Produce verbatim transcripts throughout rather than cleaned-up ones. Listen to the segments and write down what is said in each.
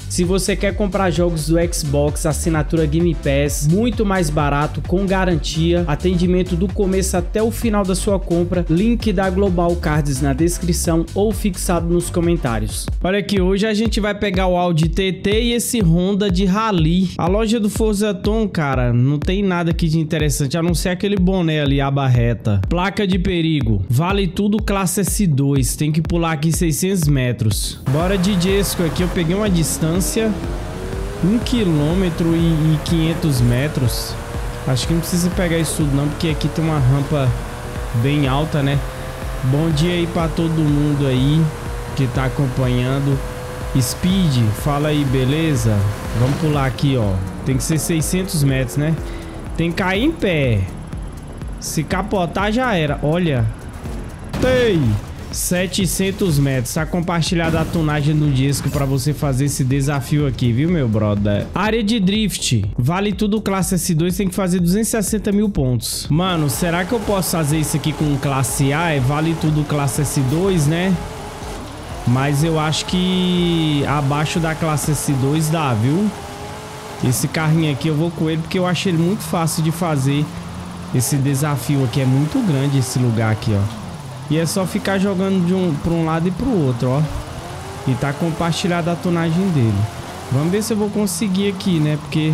Se você quer comprar jogos do Xbox, assinatura Game Pass, muito mais barato, com garantia, atendimento do começo até o final da sua compra, link da Global Cards na descrição ou fixado nos comentários. Olha aqui, hoje a gente vai pegar o Audi T T e esse Honda de Rally. A loja do Forza Tom, cara, não tem nada aqui de interessante, a não ser aquele boné ali, aba reta. Placa de perigo, vale tudo classe S dois, tem que pular aqui seiscentos metros. Bora de Jesco aqui, eu peguei uma distância um quilômetro e quinhentos metros. Acho que não precisa pegar isso tudo não, porque aqui tem uma rampa bem alta, né? Bom dia aí pra todo mundo aí que tá acompanhando. Speed, fala aí, beleza? Vamos pular aqui, ó. Tem que ser seiscentos metros, né? Tem que cair em pé. Se capotar já era. Olha. Tem setecentos metros. Tá compartilhada a tunagem do disco pra você fazer esse desafio aqui, viu, meu brother? Área de drift. Vale tudo classe S dois. Tem que fazer duzentos e sessenta mil pontos. Mano, será que eu posso fazer isso aqui com classe A? É vale tudo classe S dois, né? Mas eu acho que abaixo da classe S dois dá, viu? Esse carrinho aqui eu vou com ele porque eu acho ele muito fácil de fazer esse desafio aqui. É muito grande esse lugar aqui, ó. E é só ficar jogando de um para um lado e para o outro, ó. E tá compartilhada a tonagem dele. Vamos ver se eu vou conseguir aqui, né? Porque...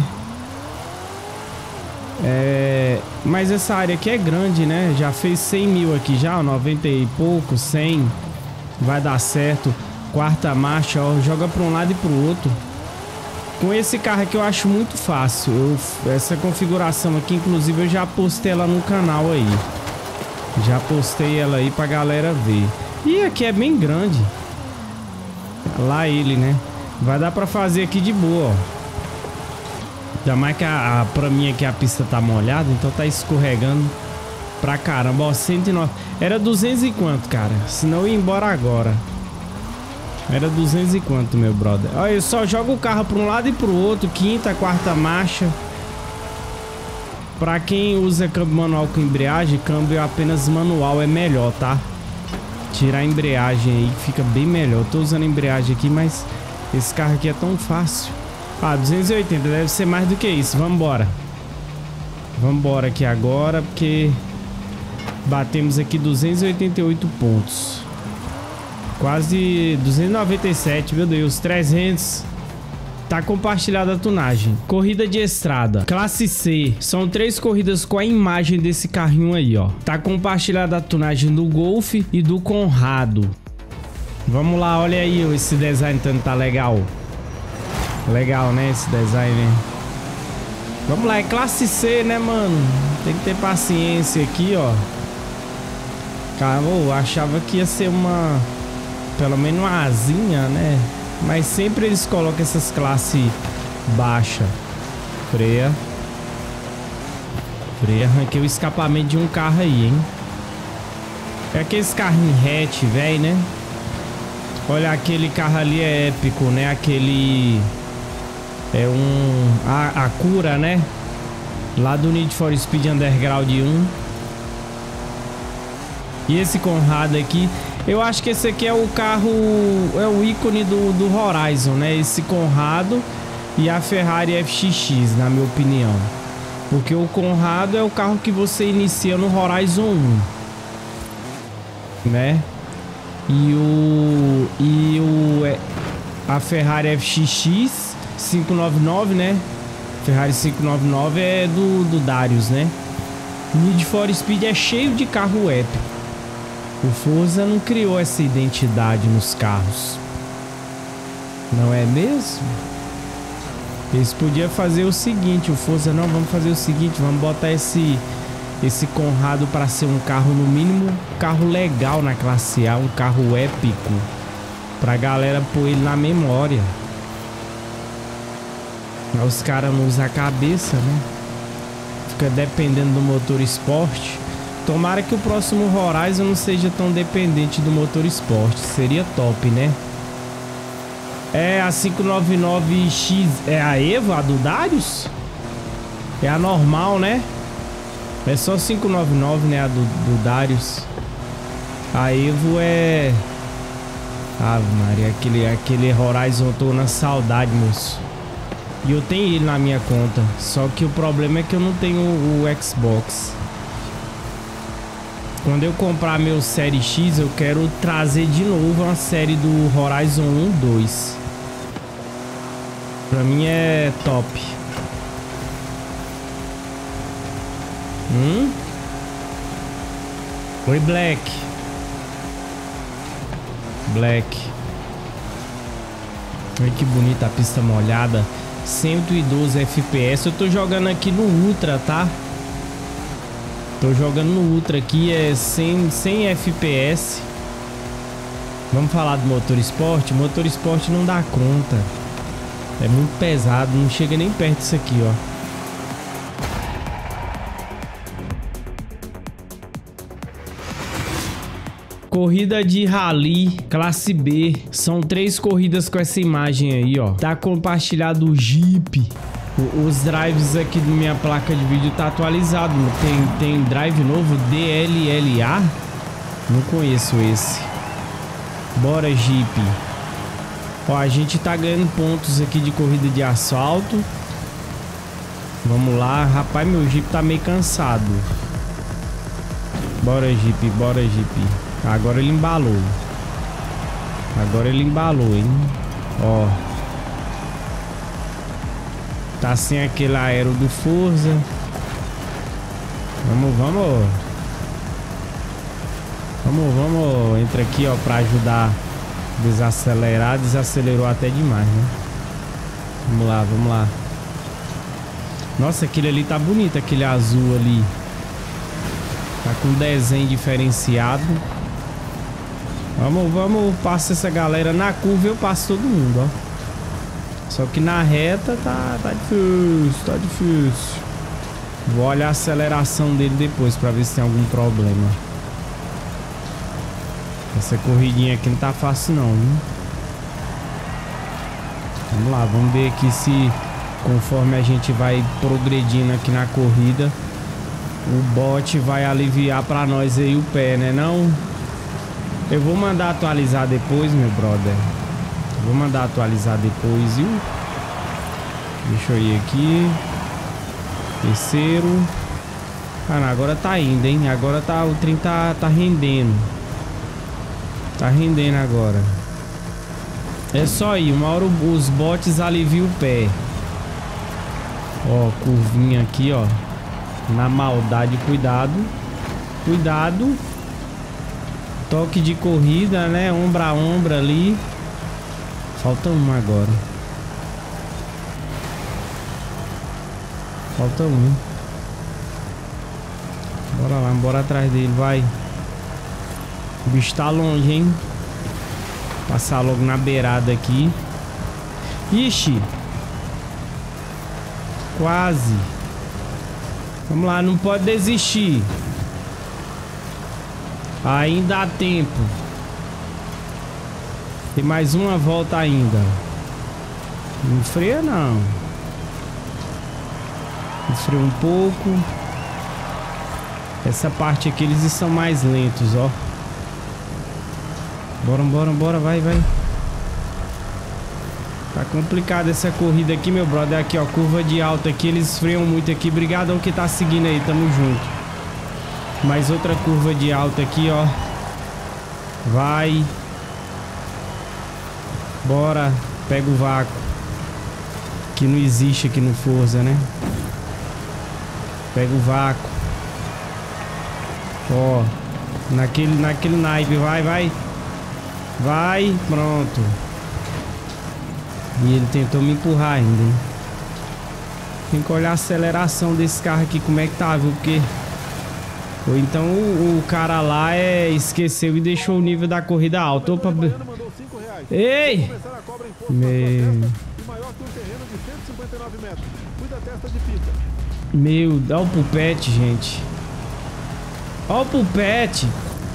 É... Mas essa área aqui é grande, né? Já fez cem mil aqui já, noventa e pouco, cem. Vai dar certo. Quarta marcha, ó. Joga para um lado e para o outro. Com esse carro aqui eu acho muito fácil. Eu... Essa configuração aqui, inclusive, eu já postei ela no canal aí. Já postei ela aí pra galera ver. E aqui é bem grande. Lá ele, né? Vai dar pra fazer aqui de boa, ó. Ainda mais que a, a, pra mim aqui a pista tá molhada, então tá escorregando pra caramba. Ó, cento e nove. Era duzentos e quanto, cara? Senão eu ia embora agora. Era duzentos e quanto, meu brother? Olha, eu só jogo o carro pra um lado e pro outro. Quinta, quarta marcha. Pra quem usa câmbio manual com embreagem, câmbio apenas manual é melhor, tá? Tirar a embreagem aí fica bem melhor. Eu tô usando a embreagem aqui, mas esse carro aqui é tão fácil. Ah, duzentos e oitenta, deve ser mais do que isso. Vambora. Vambora aqui agora, porque batemos aqui duzentos e oitenta e oito pontos. Quase duzentos e noventa e sete, meu Deus, trezentos. Tá compartilhada a tunagem. Corrida de estrada, classe C. São três corridas com a imagem desse carrinho aí, ó. Tá compartilhada a tunagem do Golf e do Conrado. Vamos lá, olha aí esse design, tanto tá legal. Legal, né, esse design, né? Vamos lá, é classe C, né, mano? Tem que ter paciência aqui, ó. Cara, eu achava que ia ser uma... Pelo menos uma asinha, né? Mas sempre eles colocam essas classes baixa. Freia. Freia. Arranquei o escapamento de um carro aí, hein? É aqueles carrinhos hatch, velho, né? Olha, aquele carro ali é épico, né? Aquele... É um... A, a cura, né? Lá do Need for Speed Underground um. E esse Conrado aqui... Eu acho que esse aqui é o carro, é o ícone do, do Horizon, né? Esse Conrado e a Ferrari F X X, na minha opinião. Porque o Conrado é o carro que você inicia no Horizon um, né? E o... E o... A Ferrari F X X quinhentos e noventa e nove, né? Ferrari quinhentos e noventa e nove é do, do Darius, né? Need for Speed é cheio de carro épico. O Forza não criou essa identidade nos carros. Não é mesmo? Eles podiam fazer o seguinte, o Forza, não, vamos fazer o seguinte, vamos botar esse esse Conrado para ser um carro, no mínimo, um carro legal na classe A, um carro épico, pra galera pôr ele na memória. Os caras não usam a cabeça, né? Fica dependendo do motor esporte. Tomara que o próximo Horizon não seja tão dependente do motor esporte. Seria top, né? É a quinhentos e noventa e nove X. É a Evo, a do Darius? É a normal, né? É só quinhentos e noventa e nove, né? A do, do Darius. A Evo é... Ave Maria, aquele, aquele Horizon, eu tô na saudade, moço. E eu tenho ele na minha conta. Só que o problema é que eu não tenho o, o Xbox. Quando eu comprar meu Série X, eu quero trazer de novo uma série do Horizon um, dois. Pra mim é top. Hum? Oi, Black. Black. Olha que bonita a pista molhada. cento e doze F P S. Eu tô jogando aqui no Ultra, tá? Tô jogando no Ultra aqui, é cem, cem F P S. Vamos falar do motor esporte? Motor esporte não dá conta. É muito pesado, não chega nem perto disso aqui, ó. Corrida de rally, classe B. São três corridas com essa imagem aí, ó. Tá compartilhado o Jeep. Os drives aqui da minha placa de vídeo tá atualizado. Tem, tem drive novo, D L L A. Não conheço esse. Bora, Jeep. Ó, a gente tá ganhando pontos aqui de corrida de asfalto. Vamos lá. Rapaz, meu Jeep tá meio cansado. Bora, Jeep. Bora, Jeep. Agora ele embalou. Agora ele embalou, hein? Ó. Tá sem aquele aero do Forza. Vamos, vamos. Vamos, vamos. Entra aqui, ó, pra ajudar a desacelerar. Desacelerou até demais, né? Vamos lá, vamos lá. Nossa, aquele ali tá bonito, aquele azul ali. Tá com desenho diferenciado. Vamos, vamos. Passa essa galera. Na curva eu passo todo mundo, ó. Só que na reta tá, tá difícil, tá difícil. Vou olhar a aceleração dele depois pra ver se tem algum problema. Essa corridinha aqui não tá fácil não, hein? Vamos lá, vamos ver aqui se conforme a gente vai progredindo aqui na corrida, o bot vai aliviar pra nós aí o pé, né não? Eu vou mandar atualizar depois, meu brother. Vou mandar atualizar depois, viu? Deixa eu ir aqui. Terceiro. Ah, não, agora tá indo, hein? Agora tá, o trem tá, tá rendendo. Tá rendendo agora. É só ir. Uma hora os bots aliviam o pé. Ó, curvinha aqui, ó. Na maldade, cuidado. Cuidado. Toque de corrida, né? Ombro a ombro ali. Falta um agora. Falta um. Bora lá, bora atrás dele, vai. O bicho tá longe, hein? Passar logo na beirada aqui. Ixi. Quase. Vamos lá, não pode desistir. Ainda há tempo. Tem mais uma volta ainda. Não freia não. Freia um pouco. Essa parte aqui eles estão mais lentos, ó. Bora, bora, bora, vai, vai. Tá complicado essa corrida aqui, meu brother. Aqui, ó, curva de alta aqui, eles freiam muito aqui. Obrigadão que tá seguindo aí, tamo junto. Mais outra curva de alta aqui, ó. Vai. Bora, pega o vácuo. Que não existe aqui no Forza, né? Pega o vácuo. Ó, naquele, naquele naipe, vai, vai. Vai, pronto. E ele tentou me empurrar ainda, hein? Tem que olhar a aceleração desse carro aqui, como é que tá, viu? Porque... Ou então o, o cara lá é, esqueceu e deixou o nível da corrida alto. Opa. Ei! Meu... Meu, dá o pupete, gente. Ó o pupete.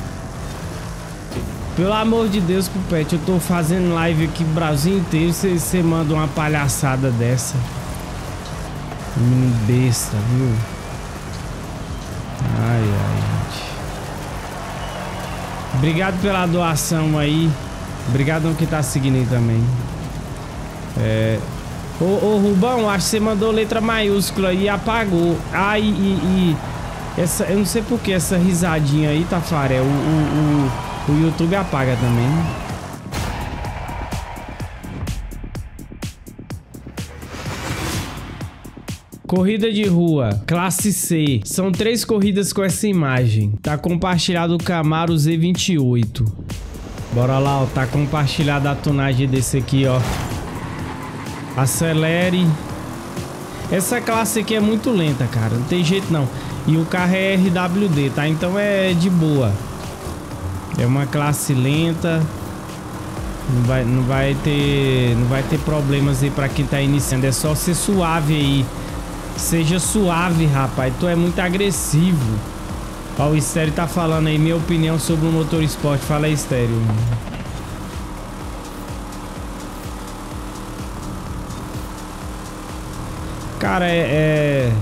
Pelo amor de Deus, pupete. Eu tô fazendo live aqui no Brasil inteiro. Você manda uma palhaçada dessa. Menino besta, viu? Ai, ai, gente. Obrigado pela doação aí. Obrigadão que tá seguindo aí também. É... Ô, ô Rubão, acho que você mandou letra maiúscula e apagou. Ah, e... e, e essa, eu não sei por que essa risadinha aí, Tafarel. O, o, o, o YouTube apaga também. Corrida de rua, classe C. São três corridas com essa imagem. Tá compartilhado o Camaro Z vinte e oito. Bora lá, ó. Tá compartilhada a tunagem desse aqui, ó. Acelere. Essa classe aqui é muito lenta, cara. Não tem jeito não. E o carro é R W D, tá? Então é de boa. É uma classe lenta. Não vai, não vai ter, não vai ter problemas aí pra quem tá iniciando. É só ser suave aí. Seja suave, rapaz. Tu é muito agressivo. Ó, o Estéreo tá falando aí minha opinião sobre o motor esporte. Fala aí, Estéreo. Cara, é... é...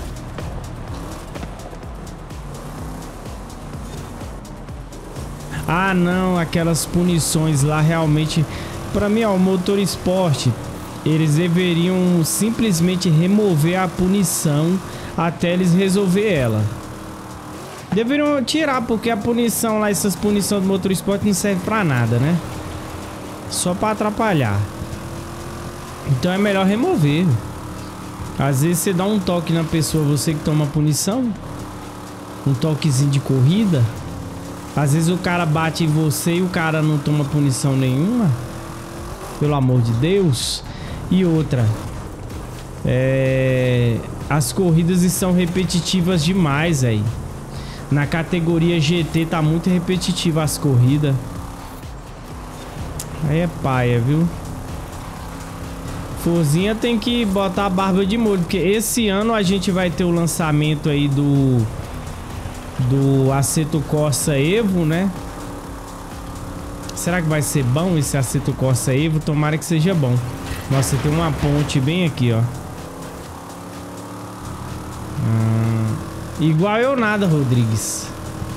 Ah, não. Aquelas punições lá realmente... Pra mim, ó, o motor esporte... Eles deveriam simplesmente remover a punição até eles resolver ela. Deveriam tirar, porque a punição lá, essas punições do motor esporte não serve pra nada, né? Só pra atrapalhar. Então é melhor remover. Às vezes você dá um toque na pessoa, você que toma punição. Um toquezinho de corrida. Às vezes o cara bate em você e o cara não toma punição nenhuma. Pelo amor de Deus. E outra, é... as corridas são repetitivas demais aí. Na categoria G T tá muito repetitiva as corridas. Aí é paia, viu? Forzinha tem que botar a barba de molho, porque esse ano a gente vai ter o lançamento aí do do Assetto Corsa Evo, né? Será que vai ser bom esse Assetto Corsa Evo? Tomara que seja bom. Nossa, tem uma ponte bem aqui, ó. Hum, igual eu nada, Rodrigues.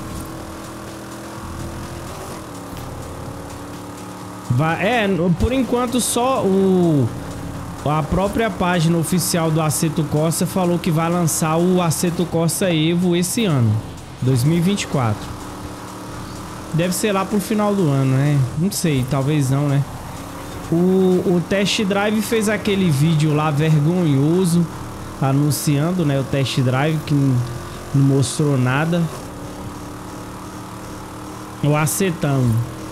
Vai, é, por enquanto só o... A própria página oficial do Assetto Corsa falou que vai lançar o Assetto Corsa Evo esse ano. dois mil e vinte e quatro. Deve ser lá pro final do ano, né? Não sei, talvez não, né? O, o Test Drive fez aquele vídeo lá vergonhoso anunciando, né, o Test Drive, que não, não mostrou nada. O Acetão.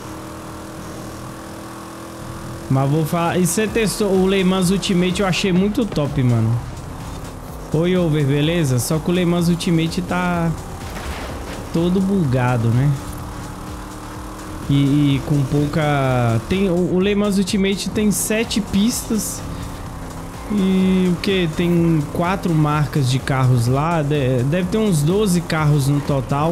Mas vou falar... E você testou o Le Mans Ultimate? Eu achei muito top, mano. Oi, Over, beleza? Só que o Le Mans Ultimate tá todo bugado, né? E, e com pouca... Tem, o, o Le Mans Ultimate tem sete pistas. E o que? Tem quatro marcas de carros lá. Deve ter uns doze carros no total.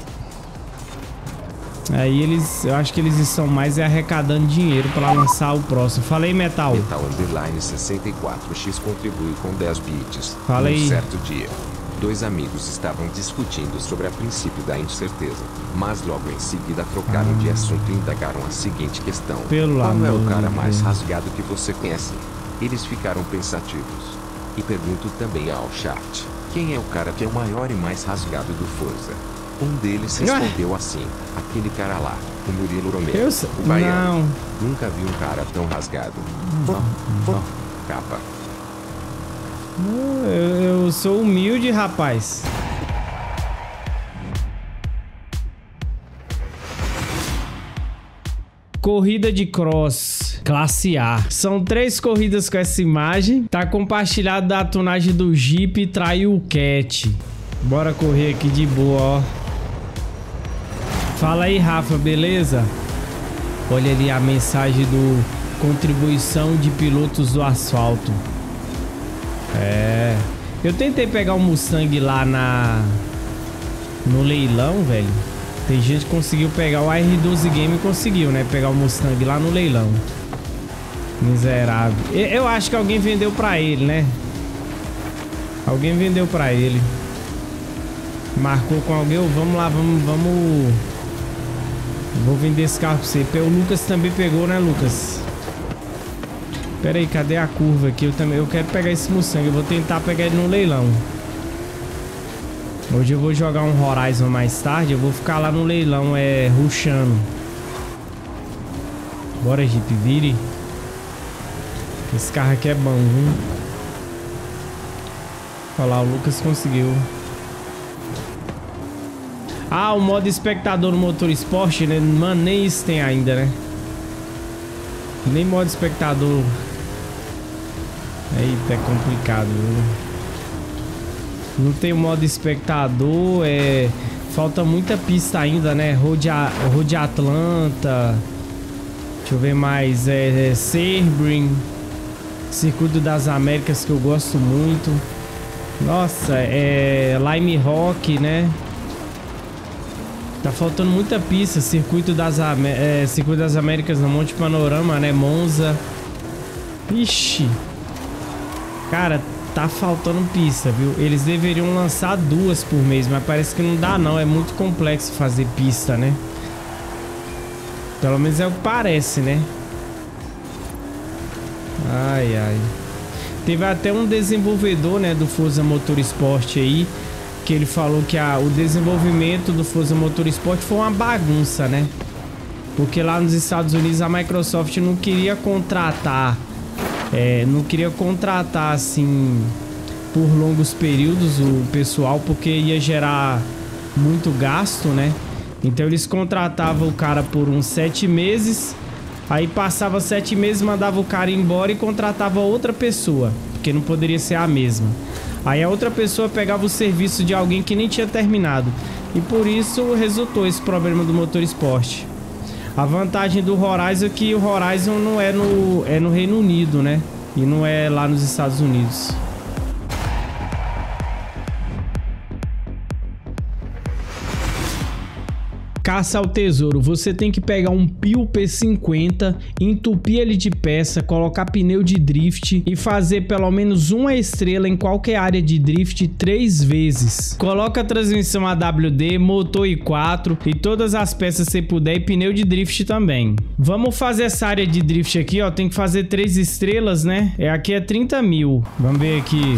Aí eles... Eu acho que eles estão mais arrecadando dinheiro para lançar o próximo. Fala aí, Metal. Metal Underline sessenta e quatro X contribui com dez bits. Fala aí. Um certo dia, dois amigos estavam discutindo sobre a princípio da incerteza, mas logo em seguida trocaram ah. de assunto e indagaram a seguinte questão: Pelo qual amor é o cara de mais Deus. rasgado que você conhece? Eles ficaram pensativos. E pergunto também ao chat: quem é o cara que é o maior e mais rasgado do Forza? Um deles respondeu assim: aquele cara lá, o Murilo Romero, Eu... o baiano. Não. Nunca vi um cara tão rasgado. Não. Não. Capa. Eu, eu sou humilde, rapaz. Corrida de cross, classe A. São três corridas com essa imagem. Tá compartilhado da tunagem do Jeep Trailcat. Bora correr aqui de boa, ó. Fala aí, Rafa, beleza? Olha ali a mensagem do contribuição de pilotos do asfalto. É. Eu tentei pegar o Mustang lá na... no leilão, velho. Tem gente que conseguiu pegar o R doze Game, conseguiu, né? Pegar o Mustang lá no leilão. Miserável. Eu acho que alguém vendeu pra ele, né? Alguém vendeu pra ele. Marcou com alguém. Vamos lá, vamos... Vamos, Eu vou vender esse carro pra você. O Lucas também pegou, né, Lucas? Pera aí, cadê a curva aqui? Eu também eu quero pegar esse Mustang. Eu vou tentar pegar ele no leilão. Hoje eu vou jogar um Horizon mais tarde. Eu vou ficar lá no leilão, é, rushando. Bora, Jeep, vire. Esse carro aqui é bom, viu? Olha lá, o Lucas conseguiu. Ah, o modo espectador no Motor Sport, né? Mano, nem isso tem ainda, né? Nem modo espectador. Eita, é complicado, viu? Não tem o modo espectador, é... Falta muita pista ainda, né? Road, a... Road Atlanta. Deixa eu ver mais. É, é Sebring. Circuito das Américas, que eu gosto muito. Nossa, é... Lime Rock, né? Tá faltando muita pista. Circuito das, Am... é, Circuito das Américas no Monte Panorama, né? Monza. Ixi. Cara, tá faltando pista, viu? Eles deveriam lançar duas por mês, mas parece que não dá não. É muito complexo fazer pista, né? Pelo menos é o que parece, né? Ai, ai. Teve até um desenvolvedor, né, do Forza Motorsport aí, que ele falou que a, o desenvolvimento do Forza Motorsport foi uma bagunça, né? Porque lá nos Estados Unidos a Microsoft não queria contratar, é, não queria contratar assim por longos períodos o pessoal, porque ia gerar muito gasto, né? Então eles contratavam o cara por uns sete meses, aí passava sete meses, mandava o cara embora e contratava outra pessoa, porque não poderia ser a mesma. Aí a outra pessoa pegava o serviço de alguém que nem tinha terminado. E por isso resultou esse problema do Motorsport. A vantagem do Horizon é que o Horizon não é no, é no Reino Unido, né? E não é lá nos Estados Unidos. Caça ao tesouro, você tem que pegar um Pio P cinquenta, entupir ele de peça, colocar pneu de drift e fazer pelo menos uma estrela em qualquer área de drift três vezes. Coloca a transmissão A W D, motor I quatro e todas as peças que você puder e pneu de drift também. Vamos fazer essa área de drift aqui, ó, tem que fazer três estrelas, né? É, aqui é trinta mil. Vamos ver aqui.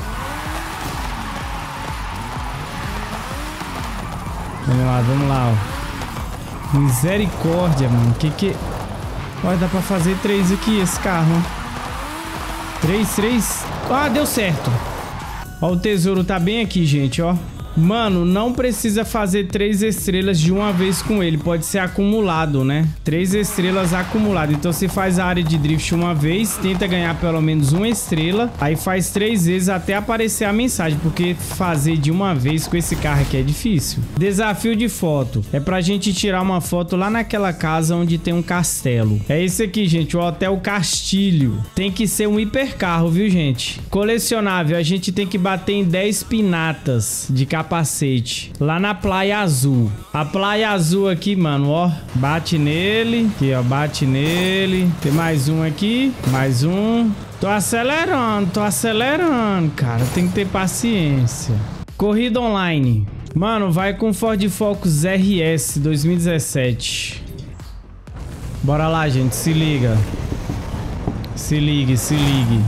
Vamos lá, vamos lá, ó. Misericórdia, mano. Que que... Olha, dá pra fazer três aqui, esse carro. Três, três. Ah, deu certo. Ó, o tesouro tá bem aqui, gente, ó. Mano, não precisa fazer três estrelas de uma vez com ele. Pode ser acumulado, né? Três estrelas acumulado. Então você faz a área de drift uma vez, tenta ganhar pelo menos uma estrela, aí faz três vezes até aparecer a mensagem, porque fazer de uma vez com esse carro aqui é difícil. Desafio de foto. É pra gente tirar uma foto lá naquela casa onde tem um castelo. É esse aqui, gente, o Hotel Castilho. Tem que ser um hipercarro, viu, gente? Colecionável. A gente tem que bater em dez pinatas de capacete. capacete lá na Praia Azul. A Praia Azul aqui, mano, ó, bate nele, aqui, ó, bate nele. Tem mais um aqui, mais um. Tô acelerando, tô acelerando, cara, tem que ter paciência. Corrida online. Mano, vai com Ford Focus R S dois mil e dezessete. Bora lá, gente, se liga. Se ligue, se ligue.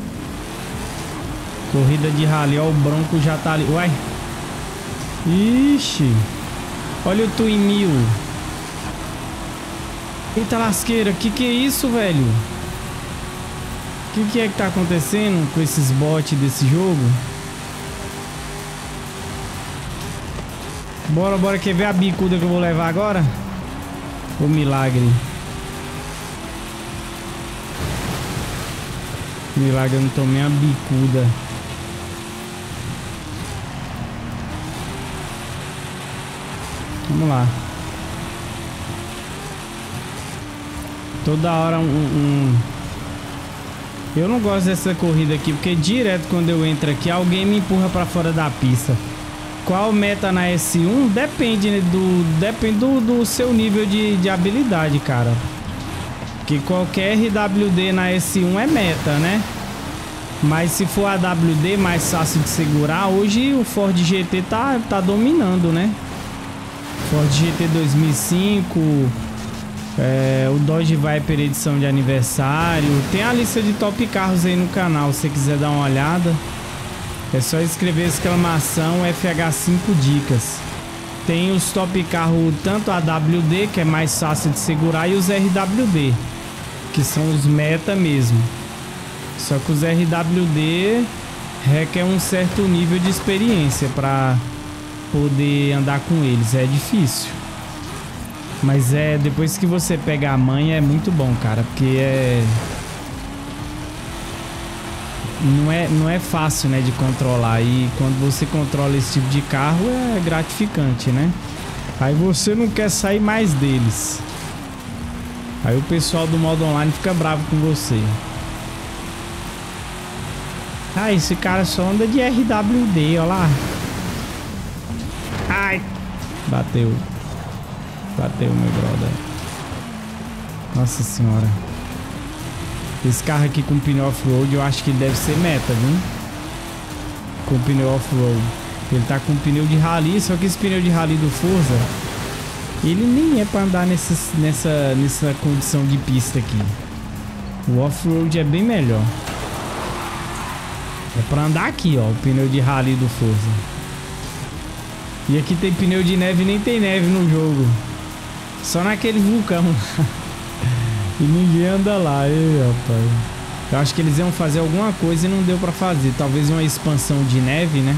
Corrida de rally, ó, o Bronco já tá ali. Uai. Ixi. Olha o Twin Mil. Eita lasqueira, que que é isso, velho? Que que é que tá acontecendo com esses bots desse jogo? Bora, bora, quer ver a bicuda que eu vou levar agora? O milagre. Milagre, eu não tomei a bicuda. Vamos lá. Toda hora um, um... Eu não gosto dessa corrida aqui, porque direto quando eu entro aqui, alguém me empurra pra fora da pista. Qual meta na S um? Depende, né, do, depende do, do seu nível de, de habilidade, cara. Porque qualquer R W D na S um é meta, né? Mas se for A W D mais fácil de segurar, hoje o Ford G T tá, tá dominando, né? Ford G T dois mil e cinco, é, o Dodge Viper edição de aniversário. Tem a lista de top carros aí no canal, se você quiser dar uma olhada. É só escrever exclamação F H cinco dicas. Tem os top carros, tanto a W D, que é mais fácil de segurar, e os R W D, que são os meta mesmo. Só que os R W D requer um certo nível de experiência para poder andar com eles. É difícil. Mas é, depois que você pega a manha, é muito bom, cara. Porque é... Não é, não é fácil, né, de controlar. E quando você controla esse tipo de carro, é gratificante, né? Aí você não quer sair mais deles. Aí o pessoal do modo online fica bravo com você. Ah, esse cara só anda de R W D, ó lá. Ai! Bateu. Bateu, meu brother. Nossa senhora. Esse carro aqui com pneu off-road, eu acho que ele deve ser meta, viu? Com pneu off-road. Ele tá com pneu de rally, só que esse pneu de rally do Forza, ele nem é pra andar nessa, nessa, nessa condição de pista aqui. O off-road é bem melhor. É pra andar aqui, ó, o pneu de rally do Forza. E aqui tem pneu de neve, nem tem neve no jogo. Só naquele vulcão. E ninguém anda lá, ei, rapaz. Eu acho que eles iam fazer alguma coisa e não deu pra fazer. Talvez uma expansão de neve, né?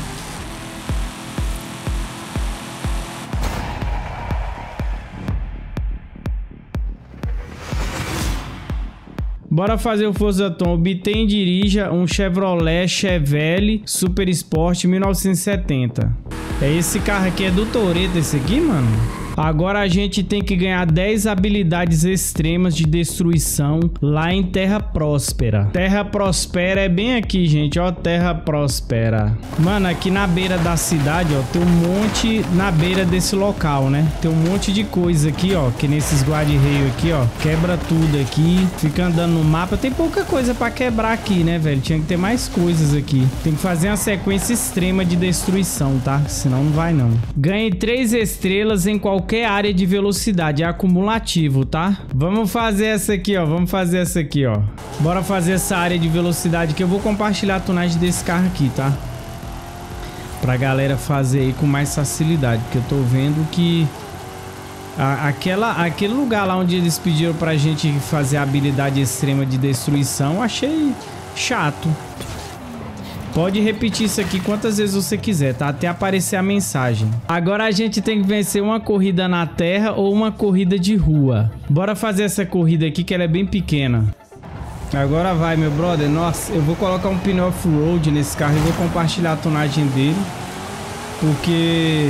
Bora fazer o Forza Tom. Obtém e dirija um Chevrolet Chevelle Super Sport mil novecentos e setenta. É esse carro aqui, é do Toretto esse aqui, mano? Agora a gente tem que ganhar dez habilidades extremas de destruição lá em Terra Próspera. Terra Próspera é bem aqui, gente, ó, Terra Próspera. Mano, aqui na beira da cidade, ó, tem um monte na beira desse local, né? Tem um monte de coisa aqui, ó, que nesses guarda-reio aqui, ó, quebra tudo aqui, fica andando no mapa. Tem pouca coisa pra quebrar aqui, né, velho? Tinha que ter mais coisas aqui. Tem que fazer uma sequência extrema de destruição, tá? Senão não vai, não. Ganhe três estrelas em qualquer qualquer área de velocidade, é acumulativo, tá? Vamos fazer essa aqui, ó. Vamos fazer essa aqui, ó. Bora fazer essa área de velocidade que eu vou compartilhar a tunagem desse carro aqui, tá? Pra galera fazer aí com mais facilidade, porque eu tô vendo que a, aquela, aquele lugar lá onde eles pediram pra gente fazer a habilidade extrema de destruição, eu achei chato. Pode repetir isso aqui quantas vezes você quiser, tá? Até aparecer a mensagem. Agora a gente tem que vencer uma corrida na terra ou uma corrida de rua. Bora fazer essa corrida aqui que ela é bem pequena. Agora vai, meu brother. Nossa, eu vou colocar um pneu off-road nesse carro e vou compartilhar a tonagem dele. Porque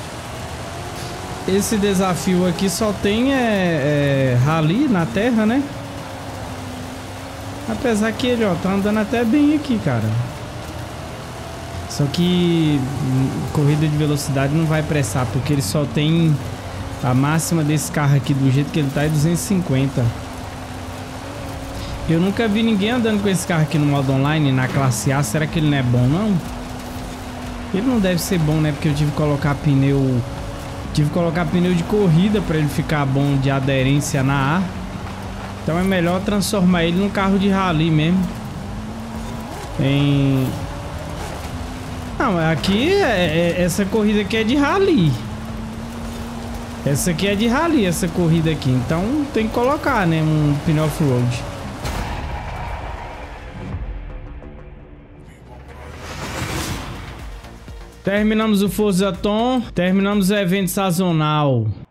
esse desafio aqui só tem é, é, rally na terra, né? Apesar que ele, ó, tá andando até bem aqui, cara. Só que corrida de velocidade não vai pressar, porque ele só tem a máxima desse carro aqui, do jeito que ele tá, é duzentos e cinquenta. Eu nunca vi ninguém andando com esse carro aqui no modo online, na classe A. Será que ele não é bom, não? Ele não deve ser bom, né? Porque eu tive que colocar pneu... Tive que colocar pneu de corrida para ele ficar bom de aderência na A. Então é melhor transformar ele num carro de rally mesmo. Em... Não, aqui é, é, essa corrida aqui é de rally. Essa aqui é de rally, essa corrida aqui. Então tem que colocar, né, um pneu off-road. Terminamos o Forza Tom. Terminamos o evento sazonal.